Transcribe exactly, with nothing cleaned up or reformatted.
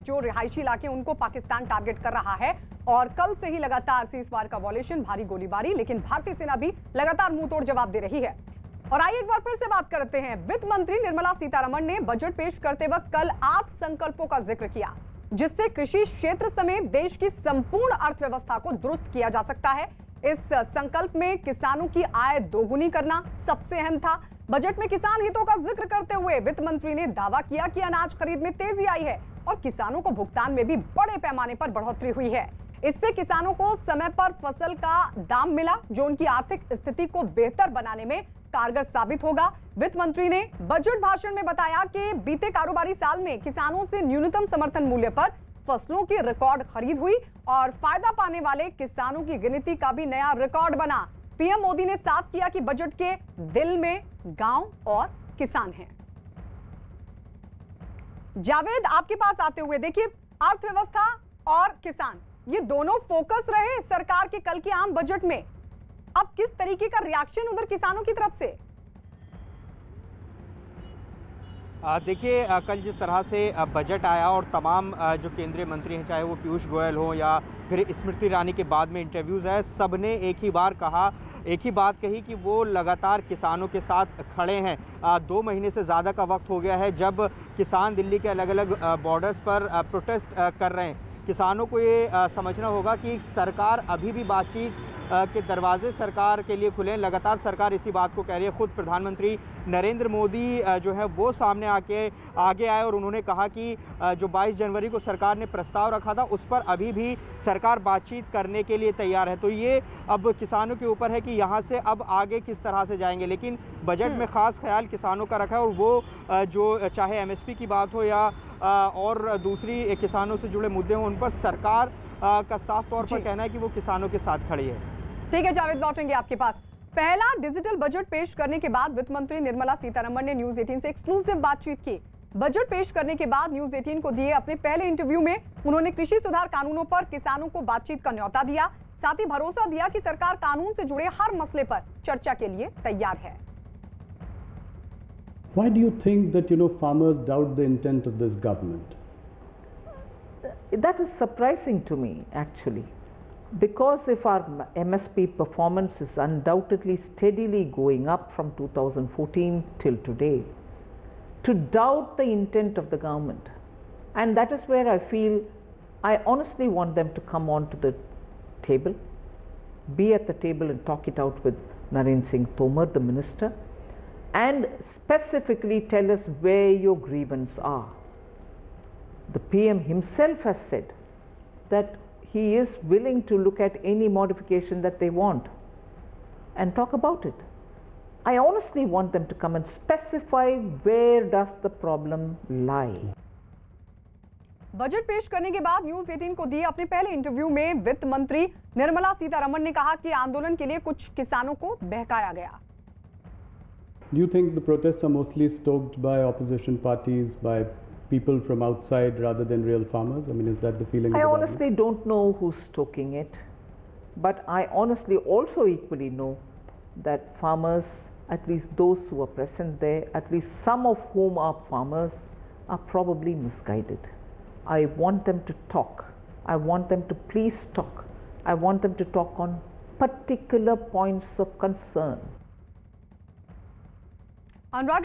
जो रिहायशी इलाके उनको पाकिस्तान टारगेट कर रहा है और कल से ही लगातार सीजफायर का वॉल्यूशन, भारी गोलीबारी, लेकिन भारतीय सेना भी लगातार मुंहतोड़ जवाब दे रही है। और आइए एक बार फिर से बात करते हैं। वित्त मंत्री निर्मला सीतारमण ने बजट पेश करते वक्त कल आठ संकल्पों का जिक्र किया, जिससे कृषि क्षेत्र समेत देश की संपूर्ण अर्थव्यवस्था को दुरुस्त किया जा सकता है। इस संकल्प में किसानों की आय दोगुनी करना सबसे अहम था। बजट में किसान हितों का जिक्र करते हुए वित्त मंत्री ने दावा किया कि अनाज खरीद में तेजी आई है और किसानों को भुगतान में भी बड़े पैमाने पर बढ़ोतरी हुई है। इससे किसानों को समय पर फसल का दाम मिला, जो उनकी आर्थिक स्थिति को बेहतर बनाने में कारगर साबित होगा। वित्त मंत्री ने बजट भाषण में बताया कि बीते कारोबारी साल में किसानों से न्यूनतम समर्थन मूल्य पर फसलों की रिकॉर्ड खरीद हुई और फायदा पाने वाले किसानों की गिनती का भी नया रिकॉर्ड बना। पीएम मोदी ने साफ किया कि बजट के दिल में गांव और किसान हैं। जावेद, आपके पास आते हुए देखिए, अर्थव्यवस्था और किसान ये दोनों फोकस रहे सरकार के कल के आम बजट में। अब किस तरीके का रिएक्शन उधर किसानों की तरफ से? देखिए, कल जिस तरह से बजट आया और तमाम जो केंद्रीय मंत्री हैं, चाहे वो पीयूष गोयल हो या फिर स्मृति ईरानी के बाद में इंटरव्यूज़ है, सब ने एक ही बार कहा, एक ही बात कही कि वो लगातार किसानों के साथ खड़े हैं। दो महीने से ज़्यादा का वक्त हो गया है जब किसान दिल्ली के अलग अलग बॉर्डर्स पर प्रोटेस्ट कर रहे हैं। किसानों को ये समझना होगा कि सरकार अभी भी बातचीत के दरवाजे सरकार के लिए खुले हैं। लगातार सरकार इसी बात को कह रही है। खुद प्रधानमंत्री नरेंद्र मोदी जो है वो सामने आके आगे आए और उन्होंने कहा कि जो बाईस जनवरी को सरकार ने प्रस्ताव रखा था उस पर अभी भी सरकार बातचीत करने के लिए तैयार है। तो ये अब किसानों के ऊपर है कि यहाँ से अब आगे किस तरह से जाएंगे। लेकिन बजट में ख़ास ख्याल किसानों का रखा है और वो जो चाहे एम एस पी की बात हो या और दूसरी किसानों से जुड़े मुद्दे हों, उन पर सरकार का साफ तौर पर कहना है कि वो किसानों के साथ खड़ी है। ठीक है जावेद, लौटेंगे आपके पास। पहला डिजिटल बजट पेश करने के बाद वित्त मंत्री निर्मला सीतारमण ने न्यूज अठारह से एक्सक्लूसिव बातचीत की। बजट पेश करने के बाद न्यूज अठारह को दिए अपने पहले इंटरव्यू में उन्होंने कृषि सुधार कानूनों पर किसानों को बातचीत का न्योता दिया, साथ ही भरोसा दिया कि सरकार कानून से जुड़े हर मसले पर चर्चा के लिए तैयार है। Why do you think that, you know, farmers doubt the intent of this government? That is surprising to me, actually, because if our M S P performance is undoubtedly steadily going up from two thousand fourteen till today, to doubt the intent of the government, and that is where I feel I honestly want them to come on to the table, be at the table and talk it out with Narendra Singh Tomar, the minister, and specifically tell us where your grievances are. The P M himself has said that he is willing to look at any modification that they want and talk about it. I honestly want them to come and specify where does the problem lie. Budget पेश करने के बाद news अठारह को दिए अपने पहले interview में वित्त मंत्री निर्मला सीतारमण ने कहा कि आंदोलन के लिए कुछ किसानों को बहकाया गया। Do you think the protests are mostly stoked by opposition parties, by people from outside rather than real farmers? I mean, is that the feeling? I of the honestly government? don't know who's stoking it, but I honestly also equally know that farmers, at least those who are present there, at least some of whom are farmers, are probably misguided. I want them to talk. I want them to please talk. I want them to talk on particular points of concern. Anurag